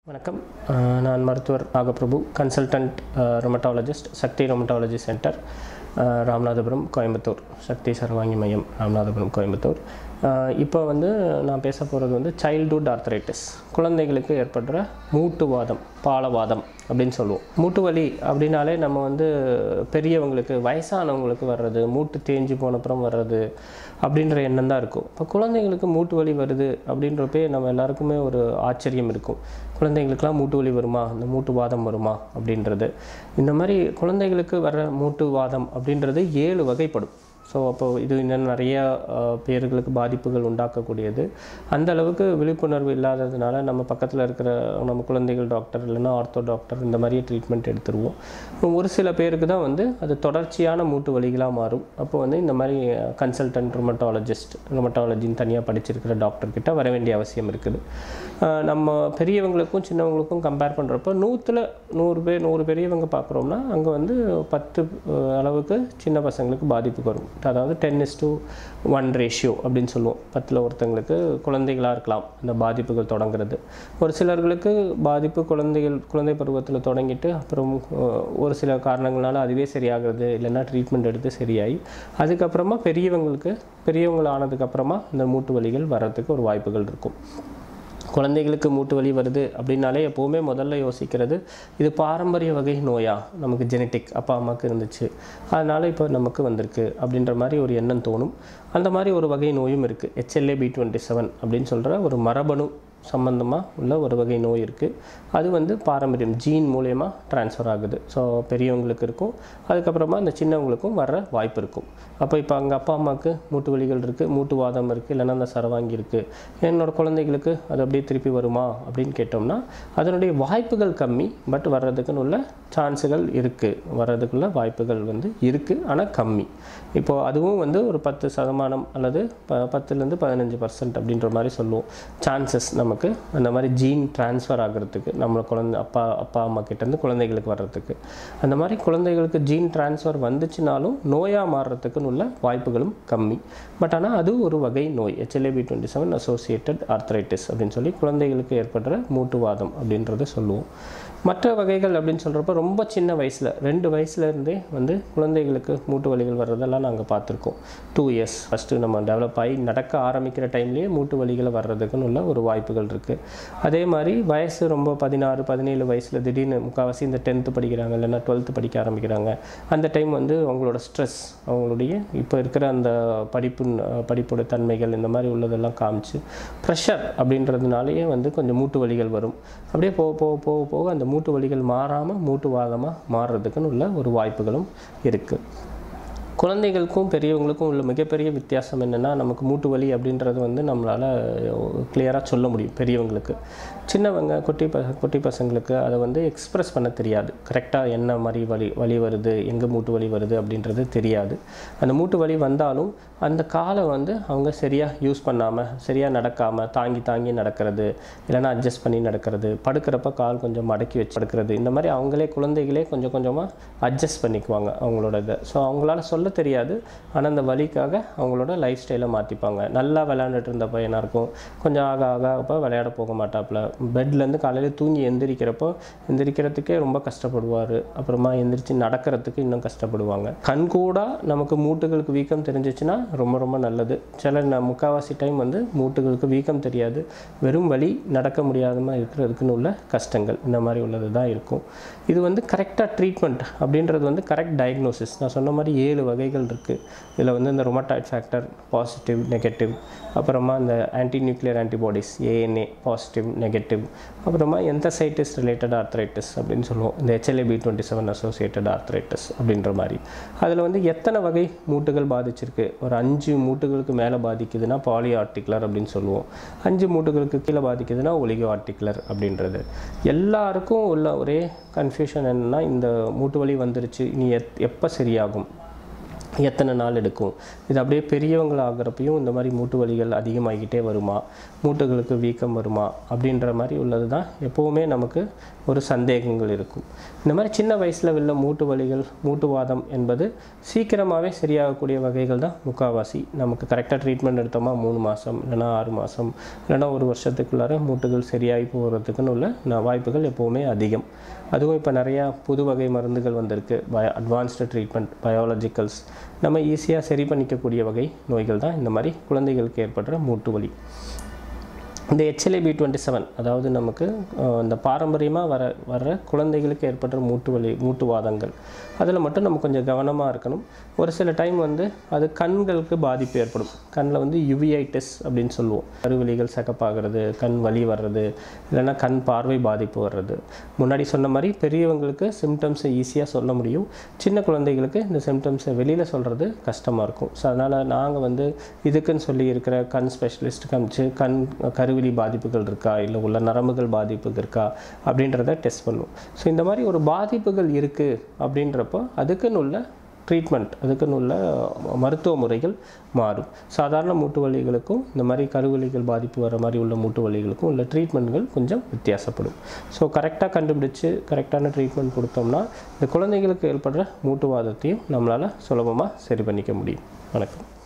வணக்கம். நான் மருத்துவர் Nagaprabhu consultant rheumatologist Sakthi rheumatology centre Ramanathapuram Coimbatore Sakthi Sarvangi மையம் ராமநாதபுரம் கோயம்புத்தூர். இப்போ நான் பேச போகிறது சைல்டுஹுட் ஆர்த்ரைட்டிஸ், குழந்தைகளுக்கு ஏற்படுற மூட்டுவாதம், பாலவாதம் அப்படின்னு சொல்லுவோம். மூட்டு வலி அப்படின்னாலே நம்ம பெரியவங்களுக்கு வயசானவங்களுக்கு வர்றது, மூட்டு தேஞ்சு போனப்புறம் வர்றது அப்படின்ற எண்ணம் தான் இருக்கும். இப்போ குழந்தைங்களுக்கு மூட்டு வலி வருது அப்படின்றப்பே நம்ம எல்லாருக்குமே ஒரு ஆச்சரியம் இருக்கும். குழந்தைங்களுக்கெல்லாம் மூட்டு வலி வருமா, இந்த மூட்டு வாதம் வருமா அப்படின்றது. இந்த மாதிரி குழந்தைகளுக்கு வர்ற மூட்டு வாதம் அப்படின்றது 7 வகைப்படும். ஸோ அப்போது இது இன்னும் நிறையா பேர்களுக்கு பாதிப்புகள் உண்டாக்கக்கூடியது. அந்த அளவுக்கு விழிப்புணர்வு இல்லாததுனால நம்ம பக்கத்தில் இருக்கிற நம்ம குழந்தைகள் டாக்டர் இல்லைன்னா ஆர்த்தோ டாக்டர் இந்த மாதிரியே ட்ரீட்மெண்ட் எடுத்துருவோம். ஒரு சில பேருக்கு தான் அது தொடர்ச்சியான மூட்டு வலிகளாக மாறும். அப்போ இந்த மாதிரி கன்சல்டன்ட் ரொமட்டாலஜின்னு தனியாக படிச்சிருக்கிற டாக்டர்கிட்ட வர வேண்டிய அவசியம் இருக்குது. நம்ம பெரியவங்களுக்கும் சின்னவங்களுக்கும் கம்பேர் பண்ணுறப்போ 100 பெரியவங்க பார்க்குறோம்னா அங்கே 10 அளவுக்கு சின்ன பசங்களுக்கு பாதிப்பு வரும். அதாவது 10:1 ரேஷியோ அப்படின்னு சொல்லுவோம். 10ல் ஒருத்தங்களுக்கு குழந்தைகளாக இருக்கலாம் அந்த பாதிப்புகள் தொடங்குறது. ஒரு சிலர்களுக்கு பாதிப்பு குழந்தை பருவத்தில் தொடங்கிட்டு அப்புறம் ஒரு சில காரணங்களால் அதுவே சரியாகிறது, இல்லைன்னா ட்ரீட்மெண்ட் எடுத்து சரியாகி அதுக்கப்புறமா பெரியவங்களானதுக்கப்புறமா இந்த மூட்டு வலிகள் வர்றதுக்கு ஒரு வாய்ப்புகள் இருக்கும். குழந்தைகளுக்கு மூட்டு வலி வருது அப்படின்னாலே எப்போவுமே முதல்ல யோசிக்கிறது, இது பாரம்பரிய வகை நோயா, நமக்கு ஜெனட்டிக் அப்பா அம்மாவுக்கு இருந்துச்சு அதனால் இப்போ நமக்கு வந்திருக்கு அப்படின்ற மாதிரி ஒரு எண்ணம் தோணும். அந்த மாதிரி ஒரு வகை நோயும் இருக்குது. HLA B27 அப்படின்னு சொல்கிற ஒரு மரபணு சம்பந்தமாக உள்ள ஒரு வகை நோய் இருக்குது. அது பாரம்பரியம் ஜீன் மூலயமா ட்ரான்ஸ்ஃபர் ஆகுது. ஸோ பெரியவங்களுக்கு இருக்கும், அதுக்கப்புறமா இந்த சின்னவங்களுக்கும் வர்ற வாய்ப்பு இருக்கும். அப்போ இப்போ அங்கே அப்பா அம்மாவுக்கு மூட்டு வலிகள் இருக்குது, மூட்டு வாதம் இருக்குது, இல்லைன்னா அந்த சரவாங்கி இருக்குது, என்னோடய குழந்தைகளுக்கு அது அப்படியே திருப்பி வருமா அப்படின்னு கேட்டோம்னா அதனுடைய வாய்ப்புகள் கம்மி. பட் வர்றதுக்குன்னு உள்ள சான்ஸுகள் இருக்குது, வர்றதுக்குள்ள வாய்ப்புகள் இருக்குது, ஆனால் கம்மி. இப்போது அதுவும் ஒரு 10% அல்லது 10லேருந்து 15% அப்படின்ற மாதிரி சொல்லுவோம் சான்சஸ் நமக்கு அந்த மாதிரி ஜீன் ட்ரான்ஸ்ஃபர் ஆகிறதுக்கு, நம்ம அப்பா அம்மா கிட்டேருந்து குழந்தைகளுக்கு வர்றதுக்கு. அந்த மாதிரி குழந்தைகளுக்கு ஜீன் ட்ரான்ஸ்ஃபர் வந்துச்சுனாலும் நோயாக மாறுறதுக்குன்னு உள்ள வாய்ப்புகளும் கம்மி. பட் ஆனால் அது ஒரு வகை நோய், HLA B27 அசோசியேட்டட் ஆர்த்ரைட்டிஸ் அப்படின்னு சொல்லி குழந்தைகளுக்கு ஏற்படுற மூட்டுவாதம் அப்படின்றத சொல்லுவோம். மற்ற வகைகள் அப்படின்னு சொல்கிறப்ப ரொம்ப சின்ன வயசில் 2 வயசுலேருந்தே குழந்தைகளுக்கு மூட்டு வலிகள் வர்றதெல்லாம் நாங்கள் பார்த்துருக்கோம். 2 இயர்ஸ் ஃபஸ்ட்டு நம்ம டெவலப் ஆகி நடக்க ஆரம்பிக்கிற டைம்லேயே மூட்டு வலிகளை வர்றதுக்குன்னு உள்ள ஒரு வாய்ப்புகள் இருக்குது. அதே மாதிரி வயசு ரொம்ப 16, 17 வயசில் திடீர்னு முக்கால்வாசி இந்த 10th படிக்கிறாங்க இல்லைன்னா 12th படிக்க ஆரம்பிக்கிறாங்க. அந்த டைம் அவங்களோட ஸ்ட்ரெஸ், அவங்களுடைய இப்போ இருக்கிற அந்த படிப்போட தன்மைகள் இந்த மாதிரி உள்ளதெல்லாம் காமிச்சு ப்ரெஷர் அப்படின்றதுனாலேயே கொஞ்சம் மூட்டு வலிகள் வரும். அப்படியே போக அந்த மூட்டு வலிகள் மாறாமல் மூட்டு வாதமாக மாறுறதுக்குன்னு உள்ள ஒரு வாய்ப்புகளும் இருக்குது. குழந்தைகளுக்கும் பெரியவங்களுக்கும் உள்ள மிகப்பெரிய வித்தியாசம் என்னென்னா, நமக்கு மூட்டு வலி அப்படின்றது நம்மளால் கிளியராக சொல்ல முடியும். பெரியவங்களுக்கு, சின்னவங்க குட்டி பசங்களுக்கு அதை எக்ஸ்ப்ரெஸ் பண்ண தெரியாது. கரெக்டாக என்ன மாதிரி வலி வருது, எங்கே மூட்டு வலி வருது அப்படின்றது தெரியாது. அந்த மூட்டு வலி வந்தாலும் அந்த காலை அவங்க சரியாக யூஸ் பண்ணாமல், சரியாக நடக்காமல், தாங்கி நடக்கிறது, இல்லைன்னா அட்ஜஸ்ட் பண்ணி நடக்கிறது, படுக்கிறப்ப கால் கொஞ்சம் மடக்கி வச்சு படுக்கிறது, இந்த மாதிரி குழந்தைகளே கொஞ்சம் கொஞ்சமாக அட்ஜஸ்ட் பண்ணிக்குவாங்க அவங்களோட இதை. ஸோ அவங்களால சொல்ல தெரியாது, ஆனால் அந்த வலிக்காக அவங்களோட லைஃப் ஸ்டைலை மாற்றிப்பாங்க. நல்லா விளையாண்டுட்டு இருந்த பையனாக இருக்கும், கொஞ்சம் ஆக அப்போ விளையாட போக மாட்டாப்புல, பெட்லேருந்து காலையில் தூங்கி எந்திரிக்கிறதுக்கே ரொம்ப கஷ்டப்படுவார். அப்புறமா எந்திரிச்சு நடக்கிறதுக்கு இன்னும் கஷ்டப்படுவாங்க. கண்கூடா நமக்கு மூட்டுகளுக்கு வீக்கம் தெரிஞ்சிச்சுன்னா ரொம்ப ரொம்ப நல்லது. முக்கால்வாசி டைம் மூட்டுகளுக்கு வீக்கம் தெரியாது, வெறும் வலி, நடக்க முடியாதமாக இருக்கிறதுக்குன்னு உள்ள கஷ்டங்கள் இந்த மாதிரி உள்ளது தான் இருக்கும். இது கரெக்டாக ட்ரீட்மெண்ட் அப்படின்றது கரெக்ட் டயக்னோசிஸ். நான் சொன்ன மாதிரி 7 வகைகள் இருக்குது. இதில் இந்த ரொமட்டாய்ட் ஃபேக்டர் பாசிட்டிவ், நெகட்டிவ், அப்புறமா இந்த anti nuclear antibodies ANA positive, negative, அப்புறமா எந்தசைட்டிஸ் ரிலேட்டட் ஆர்த்ரைட்டிஸ் அப்படின்னு சொல்லுவோம், இந்த HLA B27 அசோசியேட்டட் ஆர்த்ரைட்டிஸ் அப்படின்ற மாதிரி. அதில் எத்தனை வகை மூட்டுகள் பாதிச்சிருக்கு, ஒரு 5 மூட்டுகளுக்கு மேலே பாதிக்குதுன்னா பாலி ஆர்டிகுலர் அப்படின்னு சொல்லுவோம், 5 மூட்டுகளுக்கு கீழே பாதிக்குதுன்னா ஒலிகோ ஆர்டிகுலர் அப்படின்றது. எல்லாருக்கும் உள்ள ஒரே கன்ஃபியூஷன் என்னென்னா, இந்த மூட்டு வலி வந்துருச்சு, இனி எப்போ சரியாகும், எத்தனை நாள் எடுக்கும், இது அப்படியே பெரியவங்கள் ஆகிறப்பையும் இந்த மாதிரி மூட்டு வலிகள் அதிகமாகிக்கிட்டே வருமா, மூட்டுகளுக்கு வீக்கம் வருமா அப்படின்ற மாதிரி உள்ளது தான் எப்போவுமே நமக்கு ஒரு சந்தேகங்கள் இருக்கும். இந்த மாதிரி சின்ன வயசில் உள்ள மூட்டு வலிகள், மூட்டுவாதம் என்பது சீக்கிரமாகவே சரியாகக்கூடிய வகைகள் தான் முக்கால்வாசி. நமக்கு கரெக்டாக ட்ரீட்மெண்ட் எடுத்தோமா 3 மாதம் இல்லைனா 6 மாதம் இல்லைனா 1 வருஷத்துக்குள்ளார மூட்டுகள் சரியாகி போகிறதுக்குன்னு உள்ள வாய்ப்புகள் எப்போவுமே அதிகம். அதுவும் இப்போ நிறையா புது வகை மருந்துகள் வந்திருக்கு, அட்வான்ஸ்டு ட்ரீட்மெண்ட், பயாலஜிக்கல்ஸ். நம்ம ஈஸியாக சரி பண்ணிக்கக்கூடிய வகை நோய்கள் தான் இந்த மாதிரி குழந்தைகளுக்கு ஏற்படுற மூட்டு வலி. இந்த HLA B27 அதாவது நமக்கு இந்த பாரம்பரியமாக வர்ற குழந்தைகளுக்கு ஏற்படுற மூட்டுவாதங்கள் அதில் மட்டும் நம்ம கொஞ்சம் கவனமாக இருக்கணும். ஒரு சில டைம் அது கண்களுக்கு பாதிப்பு ஏற்படும். கண்ணில் யுவிஐட்டிஸ் அப்படின்னு சொல்லுவோம். கருவிழிகள் சகப்பாகிறது, கண் வலி வர்றது, இல்லைன்னா கண் பார்வை பாதிப்பு வர்றது. முன்னாடி சொன்ன மாதிரி பெரியவங்களுக்கு சிம்டம்ஸை ஈஸியாக சொல்ல முடியும், சின்ன குழந்தைகளுக்கு இந்த சிம்டம்ஸை வெளியில் சொல்கிறது கஷ்டமாக இருக்கும். ஸோ அதனால் நாங்கள் இதுக்குன்னு சொல்லி இருக்கிற கண் ஸ்பெஷலிஸ்ட் காமிச்சு கருவிழி பாதிப்புகள் இருக்கா, இல்லை உள்ள நரம்புகள் பாதிப்புகள் இருக்கா அப்படின்றத டெஸ்ட் பண்ணுவோம். ஸோ இந்த மாதிரி ஒரு பாதிப்புகள் இருக்குது அப்படின்றப்போ அதுக்குன்னு உள்ள ட்ரீட்மெண்ட், அதுக்குன்னு உள்ள மருத்துவ முறைகள் மாறும். சாதாரண மூட்டு வலிகளுக்கும் இந்த மாதிரி கருவலிகள் பாதிப்பு வர மாதிரி உள்ள மூட்டு வலிகளுக்கும் உள்ள ட்ரீட்மெண்ட்கள் கொஞ்சம் வித்தியாசப்படும். ஸோ கரெக்டாக கண்டுபிடிச்சு கரெக்டான ட்ரீட்மெண்ட் கொடுத்தோம்னா இந்த குழந்தைகளுக்கு ஏற்படுற மூட்டுவாதத்தையும் நம்மளால் சுலபமாக சரி பண்ணிக்க முடியும். வணக்கம்.